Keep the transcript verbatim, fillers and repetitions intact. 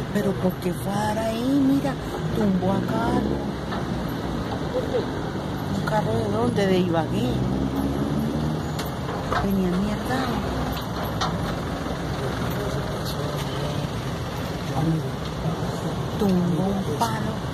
Pero ¿por qué fue a dar ahí? Mira, tumbó acá. ¿Un carro de dónde? De Ibagué. Venía mierda. Tumbó un palo.